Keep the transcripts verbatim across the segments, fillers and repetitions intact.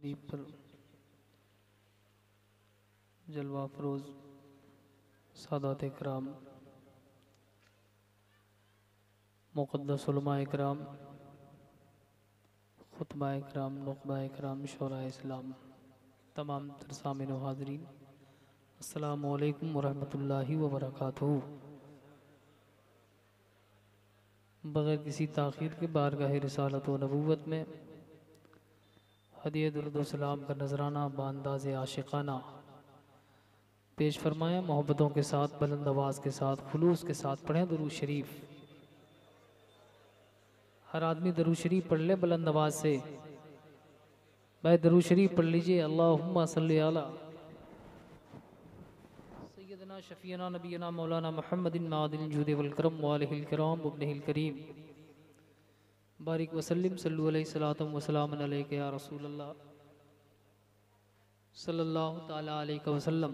शरीफ पर जलवा फरोज सादात इकराम, मुक़द्दस उलमा इकराम, खुतबा इकराम, नुक़बा इकराम, शोरा इस्लाम, तमाम तरसामिन व हाज़रीन, अस्सलामु अलैकुम व रहमतुल्लाहि व बरकातुहू। बग़ैर किसी ताख़ीर के बारगाह रिसालत व नबूवत में हदिया दुरूद व सलाम का नजराना बांदाज़े आशिक़ाना पेश फरमाया। मोहब्बतों के साथ, बुलंद आवाज़ के साथ, खुलूस के साथ पढ़ें दुरूद शरीफ। हर आदमी दुरूद शरीफ पढ़ ले बुलंद आवाज़ से। भाई दुरूद शरीफ पढ़ लीजिए। अल्लाहुम्मा सल्ली अला सय्यदना शफ़ीना नबीना मौलाना मुहम्मदिन मादिल जूद वल करम व आलिहिल किराम व इब्निहिल करीम बारिक वसल्लिम सल्लु अलैहि सलातम व सलामन अलैका या रसूल अल्लाह सल्लल्लाहु ताला अलैहि वसल्लम।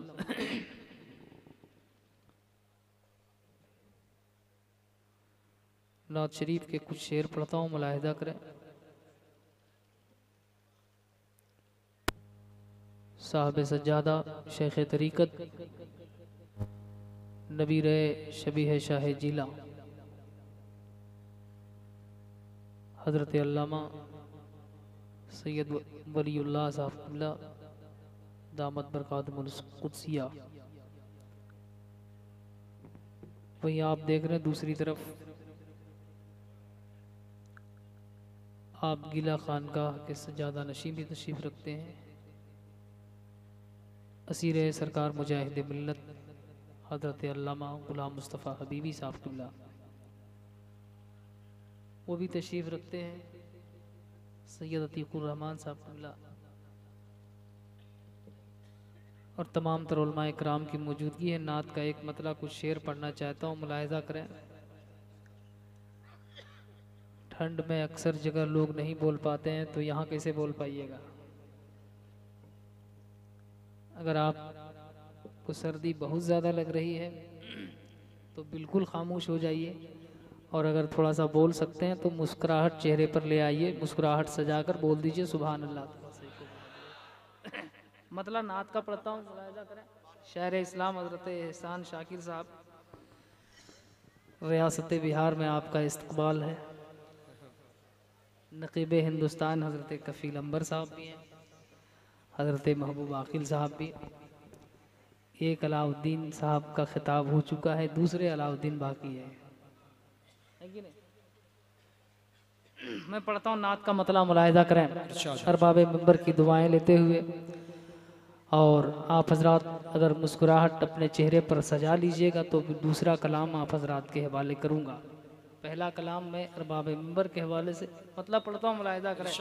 नात शरीफ के कुछ शेर पढ़ता हूँ, मुलाहिदा करें। साहब सज्जादा शेख तरीक़त नबीर शबीह शाह जिला हज़रत अल्लामा सैयद वलीउल्लाह साहब दामत बरकातुहुल कुद्सिया। वहीं आप देख रहे हैं दूसरी तरफ आप गीला खानकाह के सज्जादा नशीं भी तशरीफ़ रखते हैं। असीर सरकार मुजाहिद मिल्लत हज़रत अल्लामा गुलाम मुस्तफ़ा हबीबी साहब क़िबला वो भी तशरीफ़ रखते हैं। सैयद अतीकुर रहमान साहब क़िबला और तमाम तर उलमा इकराम की मौजूदगी है। नात का एक मतला कुछ शेर पढ़ना चाहता हूँ, मुलाहिज़ा करें। ठंड में अक्सर जगह लोग नहीं बोल पाते हैं, तो यहाँ कैसे बोल पाइएगा। अगर आपको सर्दी बहुत ज़्यादा लग रही है तो बिल्कुल खामोश हो जाइए, और अगर थोड़ा सा बोल सकते हैं तो मुस्कुराहट चेहरे पर ले आइए। मुस्कुराहट सजाकर बोल दीजिए सुभान अल्लाह। मतलब नात का पढ़ता हूँ, मुलाहिज़ा करें। शायर इस्लाम हज़रत एहसान शाकिर साहब, रियासत बिहार में आपका इस्तकबाल है। नक़ीब हिंदुस्तान हज़रत कफ़ील अंबर साहब भी हैं, हज़रत महबूब आकिल साहब भी। एक अलाउद्दीन साहब का खिताब हो चुका है, दूसरे अलाउद्दीन बाकी है, है कि नहीं। मैं पढ़ता हूँ, नात का मतला मुलाहिज़ा करें। अरबाब मंबर की दुआएं लेते हुए, और आप हजरात अगर मुस्कुराहट अपने चेहरे पर सजा लीजिएगा तो दूसरा कलाम आप हजरात के हवाले करूँगा। पहला कलाम मैं अरबाब मंबर के हवाले से मतलब पढ़ता हूँ, मुलाहिज़ा करें।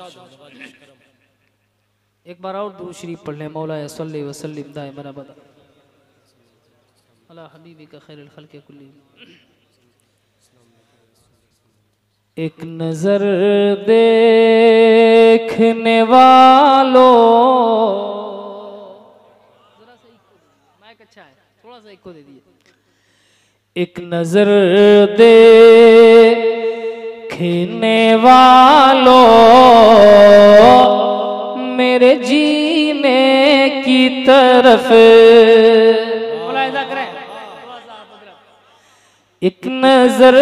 एक बार और दुरूद शरीफ पढ़ लें। मौला सल्ली व सल्लिम दाइमन अबदा अला हबीबिका खैरुल खल्क़ि कुल्लिहिम। एक नजर देखने वालों, जरा सा माइक अच्छा है, थोड़ा सा इको दे दीजिए। एक नजर देखने वालों, मेरे जीने की तरफ, मुलाहिज़ा करें। एक नजर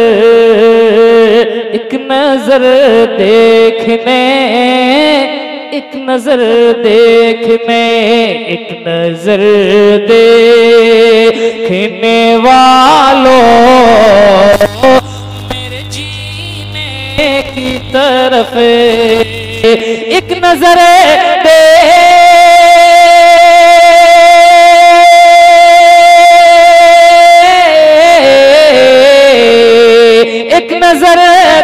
एक नजर देखने, एक नजर देखने, एक नजर देखने वालों, मेरे जीने की तरफ एक नजर दे, एक नजर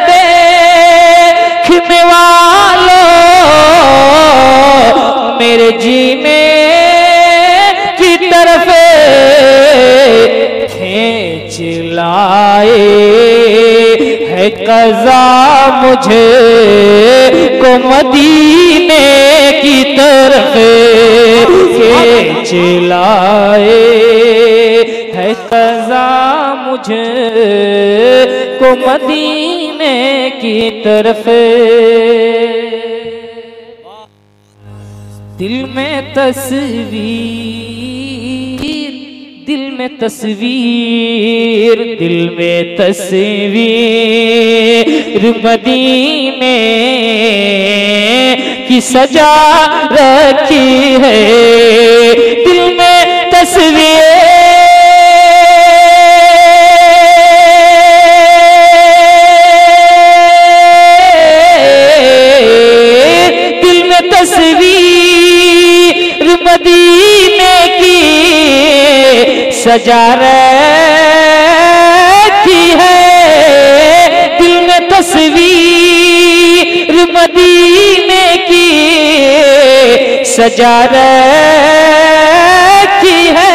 देखने वालों, मेरे जीने की तरफ खींच लाए है क़ज़ा मुझे को मदीने की तरफ खींच लाए है क़ज़ा मुझे को मदीने की तरफ। दिल में तस्वीर, दिल में तस्वीर, दिल में तस्वीर मदीने की सजा रखी है। दिल में तस्वीर, दिल में तस्वीर मदीने की सजा रखी है। दिल में तस्वीर मदीने की सजा रखी है।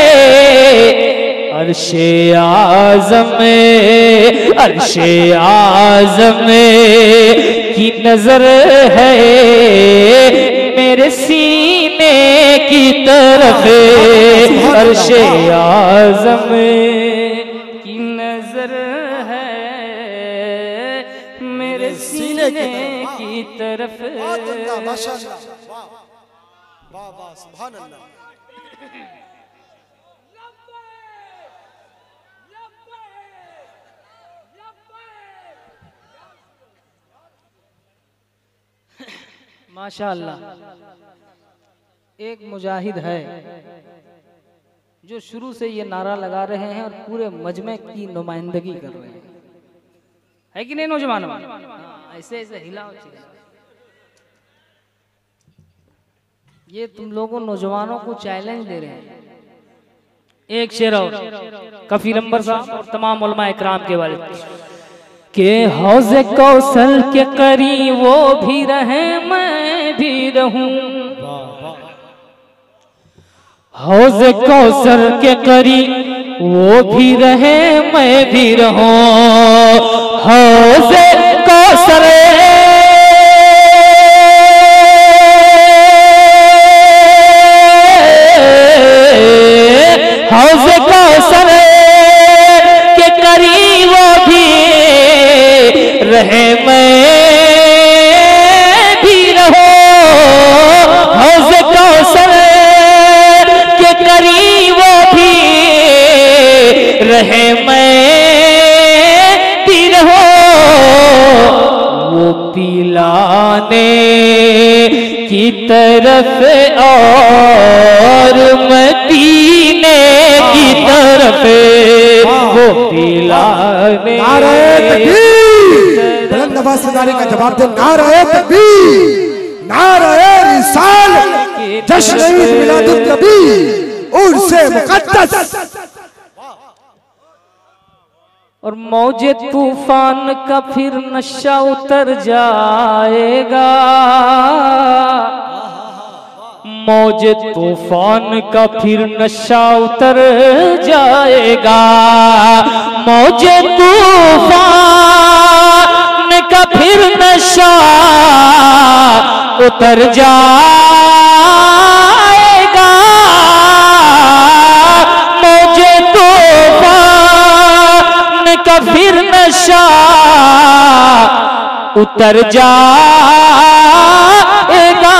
अर्शे आज़म में, अर्शे आज़म की नजर है मेरे सीने की तरफ। अर्शे आज़म की नजर है मेरे सीने की तरफ। माशाअल्लाह, वाह वाह वाह, सुभान अल्लाह। माशाअल्लाह, एक मुजाहिद है जो शुरू से ये नारा लगा रहे हैं और पूरे मजमे की नुमाइंदगी कर रहे हैं, है कि नहीं नौजवानों? ऐसे ऐसे हिलाओ। ये तुम लोगों नौजवानों को चैलेंज दे रहे हैं। एक शेर और कफील अंबर साहब और तमाम उलमा इकराम के वाले के हौज़े कौसर के करीब वो भी रहे मैं भी रहूं। हौज़े कौसर के करीब वो भी रहे मैं भी रहूं। हौज़े कौसर हौज़े कौसर के करीब वो भी रहे मैं भी रहूं। हौज़े कौसर के करीब वो भी रहे मैं भी रहूं। वो पिलाने की तरफ और मदीने की तरफ, वो पिलाने बुलंद आवाज से नारे का जवाब दे। नारे तकबीर, नारे रिसालत, जश्न ईद मिलादुन नबी, उर्से मुक़द्दस। और मौजे तूफान का फिर नशा उतर जाएगा। मौजे तूफान का फिर नशा उतर जाएगा। मौजे तूफान का फिर नशा उतर जाएगा। मौजे तूफान का फिर नशा उतर जाएगा।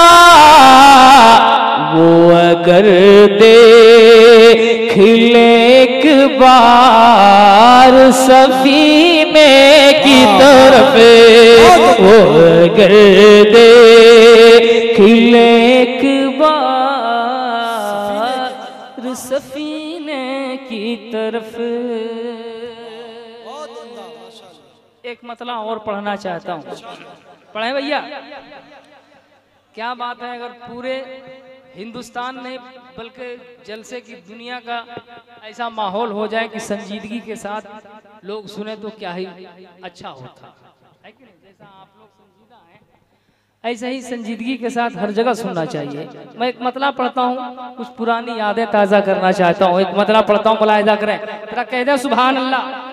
वो अगर देख ले एक बार सफीने की तरफ, वो अगर देख ले एक बार सफीने की तरफ। एक मतला और पढ़ना चाहता हूँ, पढ़े भैया? क्या बात है, अगर पूरे हिंदुस्तान नहीं बल्कि जलसे की दुनिया का ऐसा माहौल हो जाए कि संजीदगी के साथ लोग सुने तो क्या ही अच्छा होता है कि नहीं? जैसा आप लोग संजीदा हैं ऐसे ही संजीदगी के साथ हर जगह सुनना चाहिए। मैं एक मतला पढ़ता हूँ, कुछ पुरानी यादें ताज़ा करना चाहता हूँ। एक मतला पढ़ता हूँ, मुलाहिजा करें, तेरा कह दे सुभान अल्लाह।